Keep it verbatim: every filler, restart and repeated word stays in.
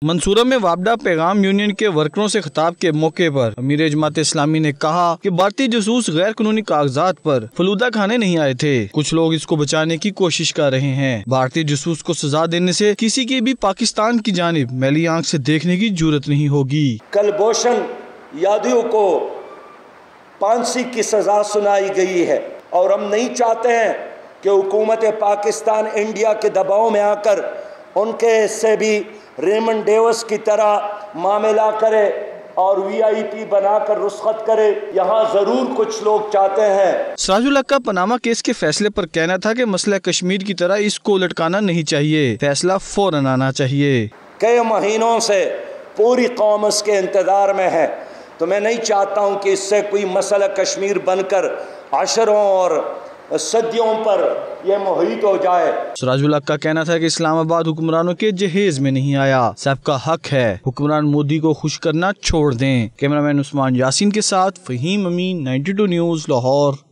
मंसूरा में वापडा पैगाम यूनियन के वर्करों से खिताब के मौके पर अमीर जमात इस्लामी ने कहा कि भारतीय जासूस गैर कानूनी कागजात पर फलूदा खाने नहीं आए थे। कुछ लोग इसको बचाने की कोशिश कर रहे हैं। भारतीय जासूस को सजा देने से किसी की भी पाकिस्तान की जानिब मैली आंख से देखने की जरूरत नहीं होगी। कुलभूषण यादव को फांसी की सजा सुनाई गई है और हम नहीं चाहते हैं कि हुकूमत पाकिस्तान इंडिया के दबाव में आकर उनके से भी रेमंड डेविस की तरह मामला करे और वीआईपी बनाकर रुस्खत करे। यहाँ जरूर कुछ लोग चाहते हैं। सिराजुल हक का पनामा केस के फैसले पर कहना था कि मसला कश्मीर की तरह इसको लटकाना नहीं चाहिए, फैसला फौरन आना चाहिए। कई महीनों से पूरी कौम इसके इंतजार में है, तो मैं नहीं चाहता हूँ कि इससे कोई मसला कश्मीर बनकर अशरों और सदियों पर यह मुहित हो जाए। सिराजुल हक का कहना था कि इस्लामाबाद हुक्मरानों के जहेज में नहीं आया, सबका हक है हुक्मरान मोदी को खुश करना छोड़ दें। कैमरामैन उस्मान यासीन के साथ Faheem Amin, ninety two news Lahore.